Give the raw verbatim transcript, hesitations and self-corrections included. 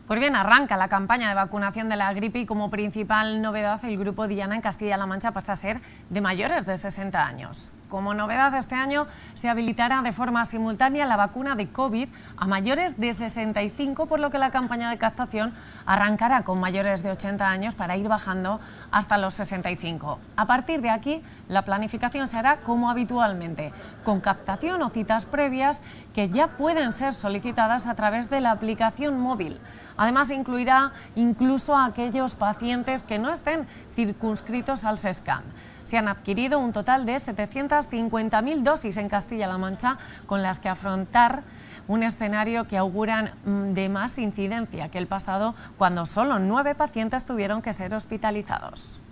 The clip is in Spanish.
Pues bien, arranca la campaña de vacunación de la gripe y como principal novedad el Grupo Diana en Castilla-La Mancha pasa a ser de mayores de sesenta años. Como novedad este año se habilitará de forma simultánea la vacuna de COVID a mayores de sesenta y cinco, por lo que la campaña de captación arrancará con mayores de ochenta años para ir bajando hasta los sesenta y cinco. A partir de aquí la planificación se hará como habitualmente, con captación o citas previas que ya pueden ser solicitadas a través de la aplicación móvil. Además, incluirá incluso a aquellos pacientes que no estén circunscritos al SESCAM. Se han adquirido un total de setecientas cincuenta mil dosis en Castilla-La Mancha, con las que afrontar un escenario que auguran de más incidencia que el pasado, cuando solo nueve pacientes tuvieron que ser hospitalizados.